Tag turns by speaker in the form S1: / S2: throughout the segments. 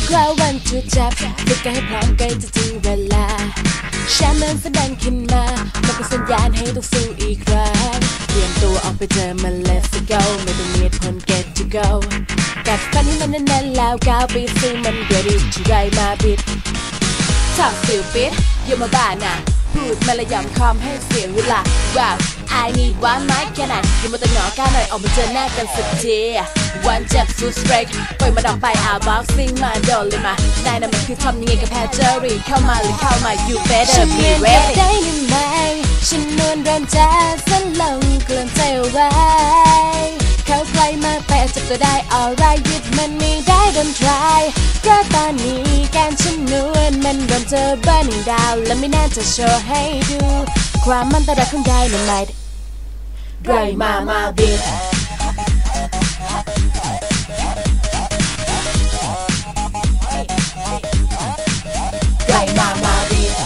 S1: คราววันจุดจับฝึกกันให้พร้อมใกล้จะถึงเวลาฉันนั้นแสดงขึ้นมามันเป็นสัญญาณให้ต้องสู้อีกครั้งเตรียมตัวออกไปเจอมัน let's go ไม่ต้องมีผล get to go กัดฟันให้มันแน่นๆแล้วก้าวไปสู้มัน ready ที่ไรมาบิดทำสิวปิดอย่ามาบ้านะพูดมาละยำคอมให้เสียเวลาว้าว I need one mic แค่นั้นอย่ามาตะหงอก้าวหน่อยออกมาเจอหน้ากันสักทีวันเจ็บสู้สเปรกปล่อยมาดอกไปเอาบ็อกซิ่งมาโดนเลยมานายน่ะมันคือทำยังไงกับแพทเจอรี่เข้ามาหรือเข้ามา you better be ready ได้หรือไม่ฉันนวลเริ่มจะสั่นลงเกลื่อนใจเอาไว้เข้าใกล้มากไปอาจจะก็ได้ alright หยุดมันไม่ได้ don't try เพราะตอนนี้การฉันนวลมันเริ่มจะ burning down และไม่น่าจะโชว์ให้ดูความมันตระของได้หรือไม่ไรมาบิดไรมาบิด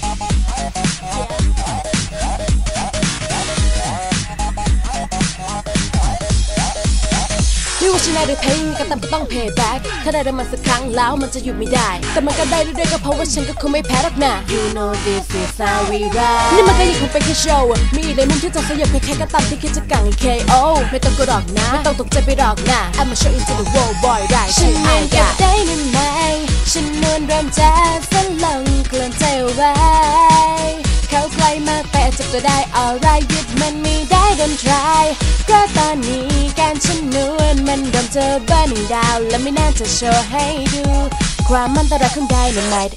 S1: ไม่ว่าชนะหรือแพ้ยังไงก็ต้อง pay back ถ้าได้มันสักครั้งแล้วมันจะหยุดไม่ได้แต่มันก็ได้เรื่อยๆก็เพราะว่าฉันก็คงไม่แพ้หรอกนะ You know this is how we ride นี่มันก็ยังคงเป็นแค่โชว์มีอีกในมุมที่จะสยบใครๆก็ตามที่คิดจะกัง KO ไม่ต้องกดออกนะไม่ต้องตกใจไปหรอกนะ I'm a show into the world boy ได้ฉันเองก็ได้หรือไม่ฉันนวลเริ่มจะสั่นลงเกลื่อนใจเอาไว้เข้าใกล้มากไปอาจจะก็ได้ alright หยุดมันไม่ได้ don't try เพราะตอนนี้การฉันนวลมันเริ่มจะ burning down และไม่น่าจะโชว์ให้ดูความมันตระของได้ใน night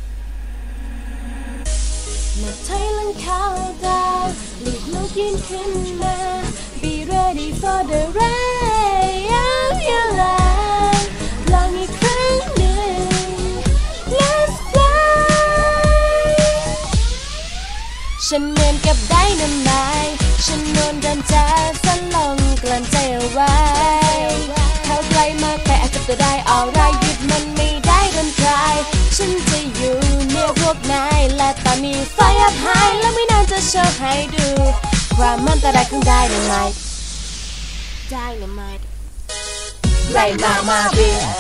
S1: มาถอยหลังเข้าดาวลีบลูกยืนขึ้นมา be ready for the ride of your life ลองอีกครั้งหนึ่ง let's fly ฉันเหมือนกับได้น้ำลายฉันนวลเริ่มจะสั่นลงกลั่นใจเอาไว้เข้าใกล้มากไปอาจจะก็ได้ alright หยุดมันไม่ได้ don't try ฉันจะอยู่เหนือพวกนายและตอนนี้ fly up high และไม่นานจะโชว์ให้ดูความมันตระของได้ใน night ได้ใน night ไรมาบิด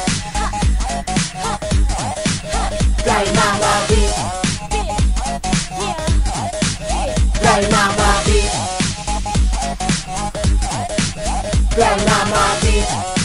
S1: ไรมาบิดไรมาบิดไรมาบิด